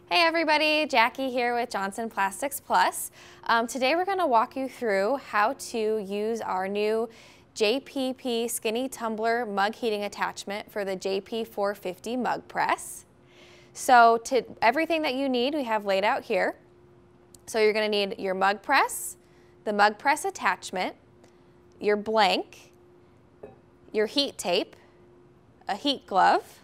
Hey everybody, Jackie here with Johnson Plastics Plus. Today we're going to walk you through how to use our new JP Skinny Tumbler Mug Heating Attachment for the JP450 Mug Press. So everything that you need we have laid out here. So you're going to need your mug press, the mug press attachment, your blank, your heat tape, a heat glove,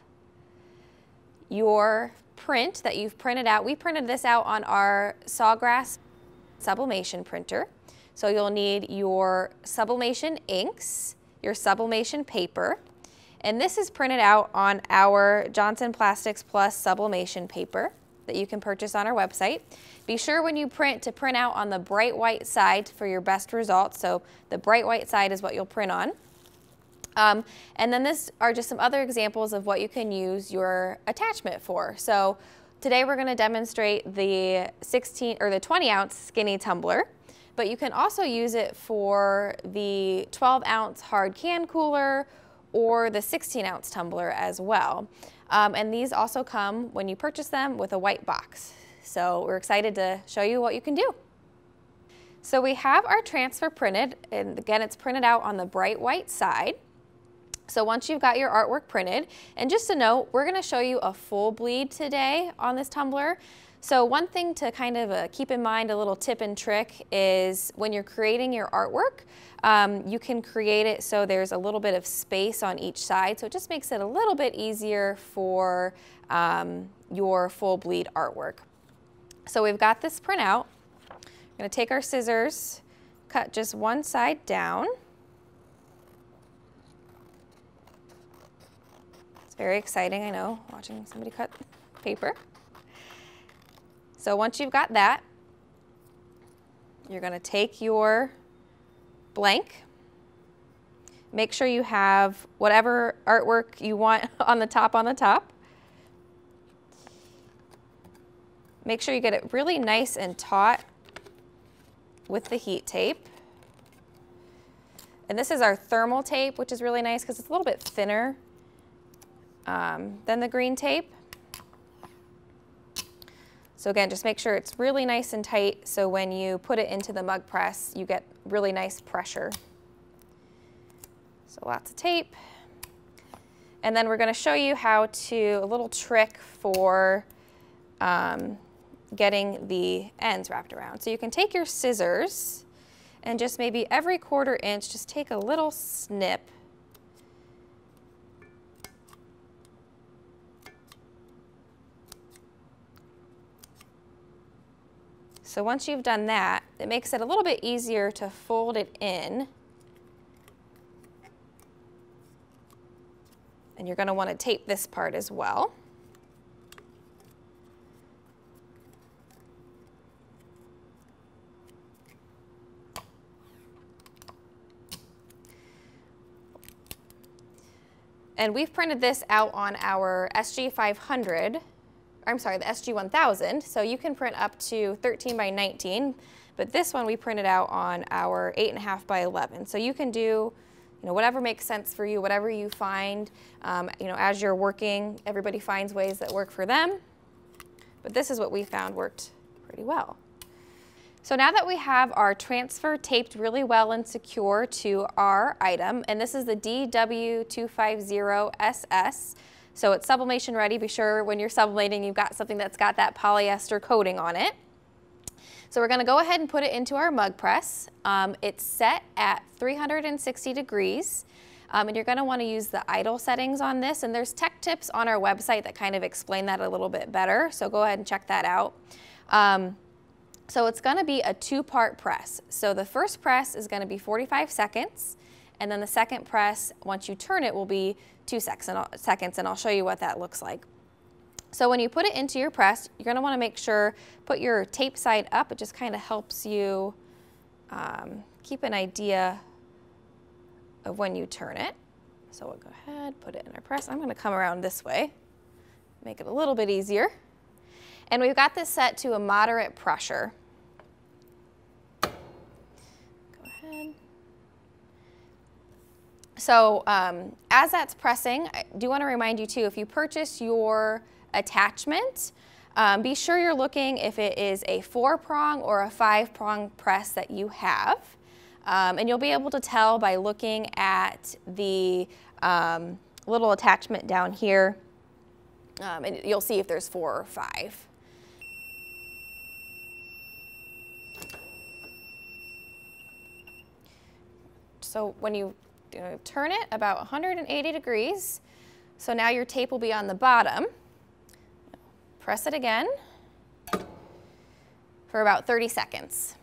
your print that you've printed out. We printed this out on our Sawgrass sublimation printer. So you'll need your sublimation inks, your sublimation paper, and this is printed out on our Johnson Plastics Plus sublimation paper that you can purchase on our website. Be sure when you print to print out on the bright white side for your best results. So the bright white side is what you'll print on. And then this are just some other examples of what you can use your attachment for. So today we're going to demonstrate the 20 ounce skinny tumbler, but you can also use it for the 12 ounce hard can cooler or the 16 ounce tumbler as well. And these also come, when you purchase them, with a white box. So we're excited to show you what you can do. So we have our transfer printed, and again, it's printed out on the bright white side. So once you've got your artwork printed, and just to note, we're going to show you a full bleed today on this tumbler. So one thing to kind of keep in mind, a little tip and trick, is when you're creating your artwork, you can create it so there's a little bit of space on each side. So it just makes it a little bit easier for your full bleed artwork. So we've got this print out. We're going to take our scissors, cut just one side down. It's very exciting, I know, watching somebody cut paper. So once you've got that, you're going to take your blank. Make sure you have whatever artwork you want on the top. Make sure you get it really nice and taut with the heat tape. And this is our thermal tape, which is really nice because it's a little bit thinner than the green tape. So again, just make sure it's really nice and tight so when you put it into the mug press, you get really nice pressure. So lots of tape. And then we're going to show you how to, a little trick for getting the ends wrapped around. So you can take your scissors and just maybe every 1/4 inch, just take a little snip. So once you've done that, it makes it a little bit easier to fold it in. And you're going to want to tape this part as well. And we've printed this out on our SG500. I'm sorry, the SG1000, so you can print up to 13 by 19, but this one we printed out on our 8.5 by 11. So you can do, whatever makes sense for you, whatever you find, as you're working, everybody finds ways that work for them, but this is what we found worked pretty well. So now that we have our transfer taped really well and secure to our item, and this is the DW250SS, so it's sublimation ready. Be sure when you're sublimating you've got something that's got that polyester coating on it. So we're going to go ahead and put it into our mug press. It's set at 360 degrees. And you're going to want to use the idle settings on this. And there's tech tips on our website that kind of explain that a little bit better. So go ahead and check that out. So it's going to be a 2-part press. So the first press is going to be 45 seconds. And then the second press, once you turn it, will be 2 seconds, and I'll show you what that looks like. So when you put it into your press, you're going to want to make sure, put your tape side up. It just kind of helps you keep an idea of when you turn it. So we'll go ahead, put it in our press. I'm going to come around this way, make it a little bit easier. And we've got this set to a moderate pressure. Go ahead. So as that's pressing, I do want to remind you too, if you purchase your attachment, Be sure you're looking if it is a 4-prong or a 5-prong press that you have. And you'll be able to tell by looking at the little attachment down here. And you'll see if there's 4 or 5. So when you turn it about 180 degrees, so now your tape will be on the bottom. Press it again for about 30 seconds.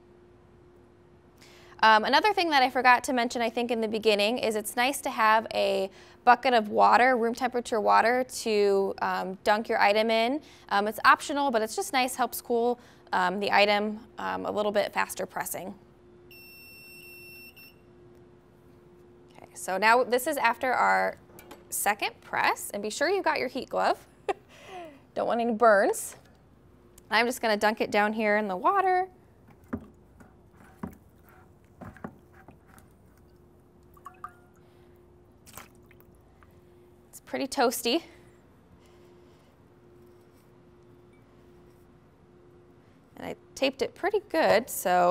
Another thing that I forgot to mention, I think, in the beginning is it's nice to have a bucket of water, room temperature water, to dunk your item in. It's optional, but it's just nice, helps cool the item a little bit faster pressing. Okay, so now this is after our second press, and be sure you got your heat glove. Don't want any burns. I'm just going to dunk it down here in the water. It's pretty toasty. And I taped it pretty good, so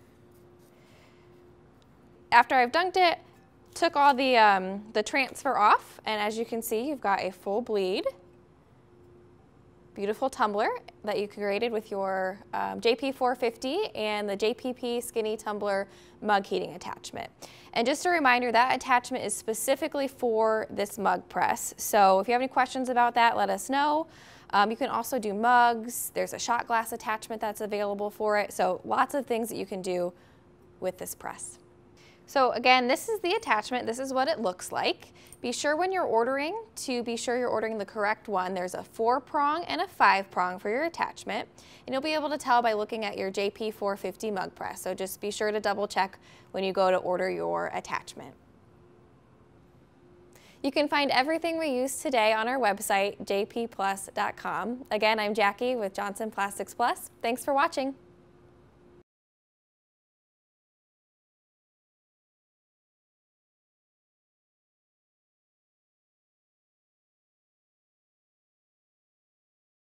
after I've dunked it, took all the transfer off, and as you can see, you've got a full bleed. Beautiful tumbler that you created with your JP450 and the JP Skinny Tumbler Mug Heating Attachment. And just a reminder, that attachment is specifically for this mug press. So if you have any questions about that, let us know. You can also do mugs. There's a shot glass attachment that's available for it. So lots of things that you can do with this press. So again, this is the attachment. This is what it looks like. Be sure when you're ordering to be sure you're ordering the correct one. There's a 4-prong and a 5-prong for your attachment. And you'll be able to tell by looking at your JP450 mug press. So just be sure to double check when you go to order your attachment. You can find everything we used today on our website, jpplus.com. Again, I'm Jackie with Johnson Plastics Plus. Thanks for watching.